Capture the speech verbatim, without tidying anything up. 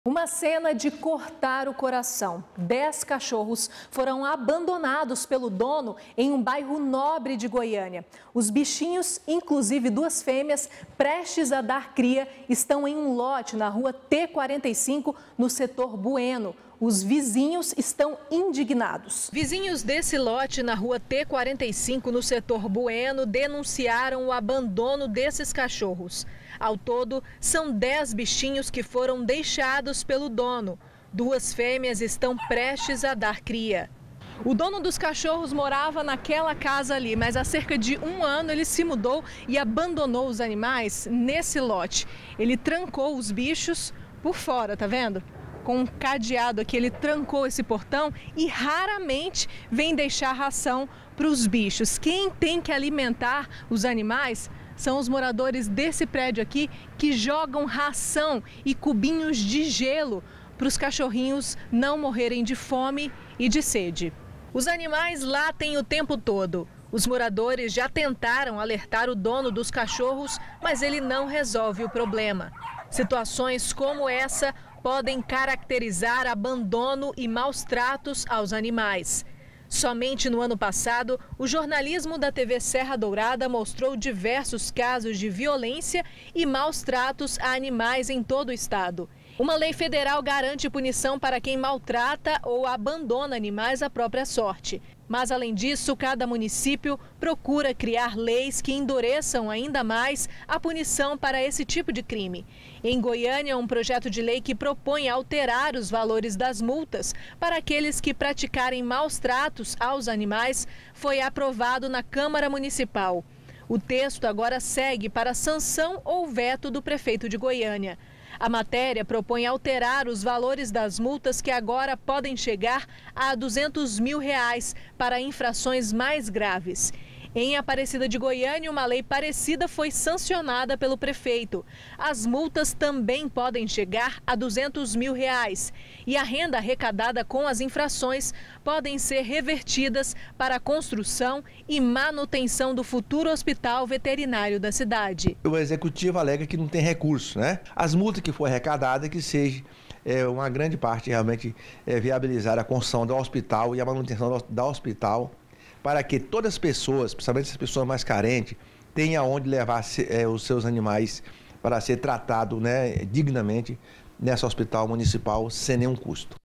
Uma cena de cortar o coração. Dez cachorros foram abandonados pelo dono em um bairro nobre de Goiânia. Os bichinhos, inclusive duas fêmeas, prestes a dar cria, estão em um lote na rua T quarenta e cinco, no setor Bueno. Os vizinhos estão indignados. Vizinhos desse lote na rua T quarenta e cinco, no setor Bueno, denunciaram o abandono desses cachorros. Ao todo, são dez bichinhos que foram deixados pelo dono. Duas fêmeas estão prestes a dar cria. O dono dos cachorros morava naquela casa ali, mas há cerca de um ano ele se mudou e abandonou os animais nesse lote. Ele trancou os bichos por fora, tá vendo? Com um cadeado aqui, ele trancou esse portão e raramente vem deixar ração para os bichos. Quem tem que alimentar os animais são os moradores desse prédio aqui, que jogam ração e cubinhos de gelo para os cachorrinhos não morrerem de fome e de sede. Os animais latem o tempo todo. Os moradores já tentaram alertar o dono dos cachorros, mas ele não resolve o problema. Situações como essa podem caracterizar abandono e maus tratos aos animais. Somente no ano passado, o jornalismo da T V Serra Dourada mostrou diversos casos de violência e maus tratos a animais em todo o estado. Uma lei federal garante punição para quem maltrata ou abandona animais à própria sorte. Mas, além disso, cada município procura criar leis que endureçam ainda mais a punição para esse tipo de crime. Em Goiânia, um projeto de lei que propõe alterar os valores das multas para aqueles que praticarem maus tratos aos animais foi aprovado na Câmara Municipal. O texto agora segue para sanção ou veto do prefeito de Goiânia. A matéria propõe alterar os valores das multas que agora podem chegar a duzentos mil reais para infrações mais graves. Em Aparecida de Goiânia, uma lei parecida foi sancionada pelo prefeito. As multas também podem chegar a duzentos mil reais. E a renda arrecadada com as infrações podem ser revertidas para a construção e manutenção do futuro hospital veterinário da cidade. O executivo alega que não tem recurso, né? As multas que foram arrecadadas, que seja é, uma grande parte realmente é, viabilizar a construção do hospital e a manutenção do, do hospital, para que todas as pessoas, principalmente as pessoas mais carentes, tenham onde levar é, os seus animais para ser tratado, né, dignamente nesse hospital municipal sem nenhum custo.